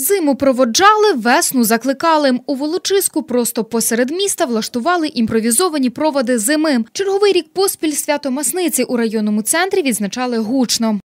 Зиму проводжали, весну закликали. У Волочиську просто посеред міста влаштували імпровізовані проводи зими. Черговий рік поспіль свято Масниці у районному центрі відзначали гучно.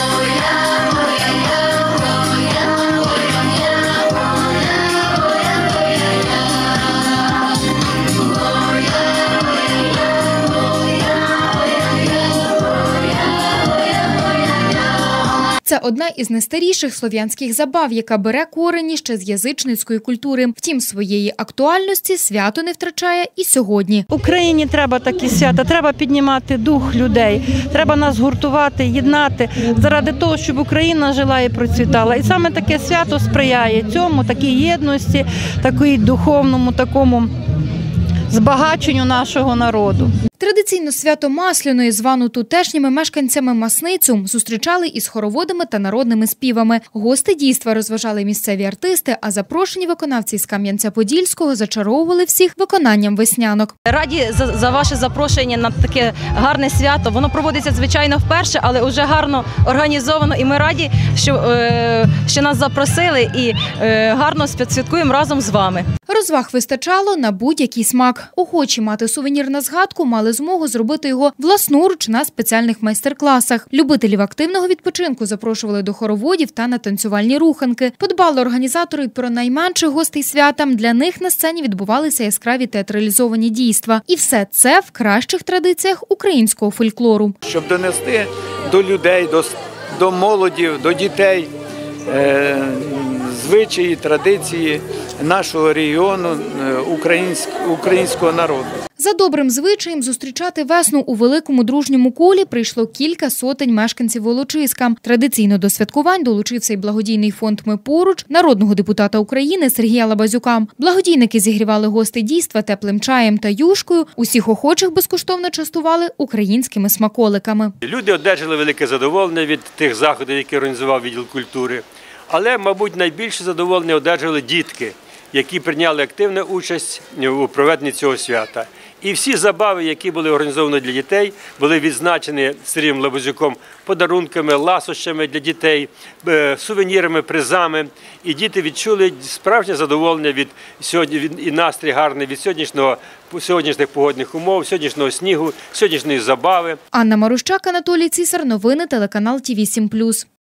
Це одна із найстаріших слов'янських забав, яка бере корені ще з язичницької культури. Втім, своєї актуальності свято не втрачає і сьогодні. Україні треба такі свята, треба піднімати дух людей, треба нас гуртувати, єднати, заради того, щоб Україна жила і процвітала. І саме таке свято сприяє цьому, такій єдності, такій духовному, такому збагаченню нашого народу. Традиційно свято Масляної, звану тутешніми мешканцями Масницю, зустрічали із хороводами та народними співами. Гости дійства розважали місцеві артисти, а запрошені виконавці з Кам'янця-Подільського зачаровували всіх виконанням веснянок. Раді за ваше запрошення на таке гарне свято. Воно проводиться, звичайно, вперше, але вже гарно організовано. І ми раді, що нас запросили і гарно святкуємо разом з вами. Розваг вистачало на будь-який смак. Охочі мати сувенір на згадку мали змогу зробити його власноруч на спеціальних майстер-класах. Любителів активного відпочинку запрошували до хороводів та на танцювальні руханки. Подбали організатори про найменших гостей свята. Для них на сцені відбувалися яскраві театралізовані дійства. І все це в кращих традиціях українського фольклору. Щоб донести до людей, до молоді, до дітей звичаї, традиції нашого регіону, українського народу. За добрим звичаєм зустрічати весну у великому дружньому колі прийшло кілька сотень мешканців Волочиська. Традиційно до святкувань долучився й благодійний фонд «Ми поруч» народного депутата України Сергія Лабазюка. Благодійники зігрівали гостей дійства теплим чаєм та юшкою. Усіх охочих безкоштовно частували українськими смаколиками. Люди одержали велике задоволення від тих заходів, які організував відділ культури. Але, мабуть, найбільше задоволення одержали дітки, які прийняли активну участь у проведенні цього свята. І всі забави, які були організовані для дітей, були відзначені Сергієм Лабазюком подарунками, ласощами для дітей, сувенірами, призами. І діти відчули справжнє задоволення і настрій гарний від сьогоднішніх погодних умов, сьогоднішнього снігу, сьогоднішньої забави. Анна Марущак, Анатолій Цісар. Новини телеканал ТІВІ 7+.